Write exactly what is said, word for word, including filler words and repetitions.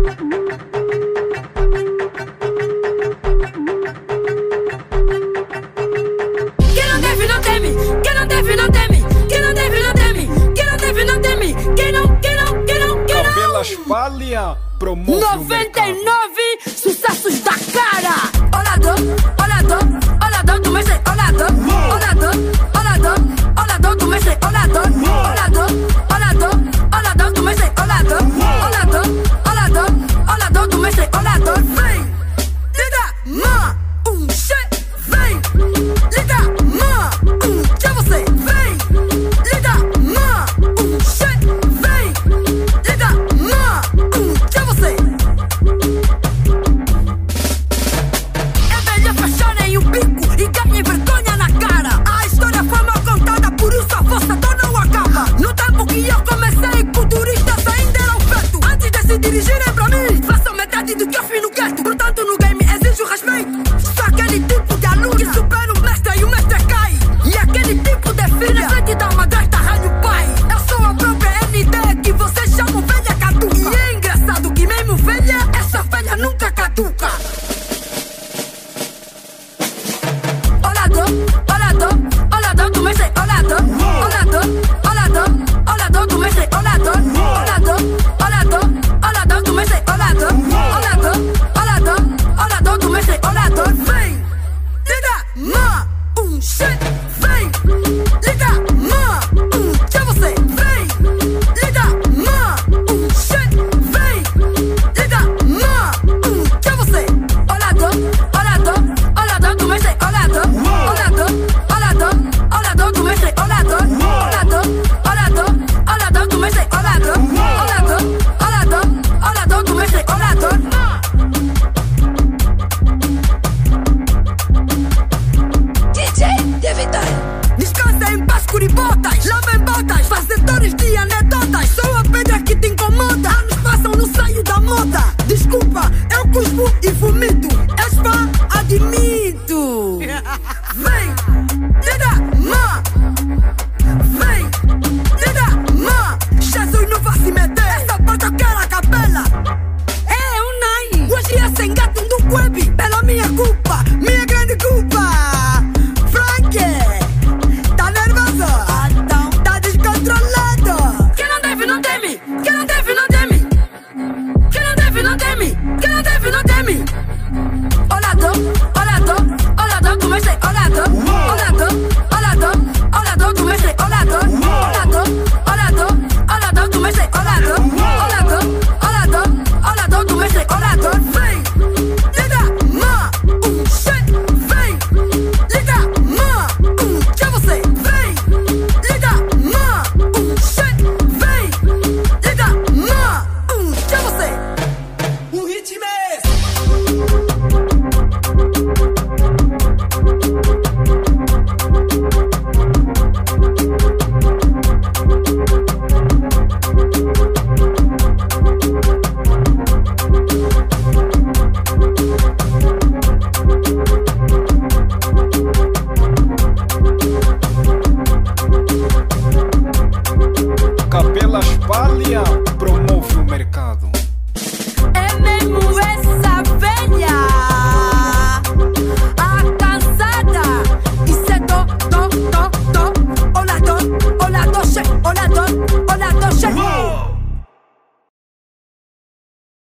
Quem não deve não teme, quem não deve não teme, quem não deve não teme, quem não deve não teme, quem não, quem não, quem não, quem não. Cabelas palha, promove noventa e nove sucessos da cara. Olador, olador, olador do mestre, olador, olador, olador, olador do mestre, olador, olador, olador, olador do mestre, olador, olador, olador, olador do mestre, olador. Vem, liga, ma, um che, vem, liga, ma, um che você, vem, liga, ma, um che, vem, liga, ma, um che você. É velha fechada em um bico e ganha vergonha na cara. A história foi mal contada, por isso a vossa dor não acaba. No tempo que eu comecei, culturistas ainda eram feto. Antes de se dirigirem pra mim, façam metade do que eu fiz no gueto.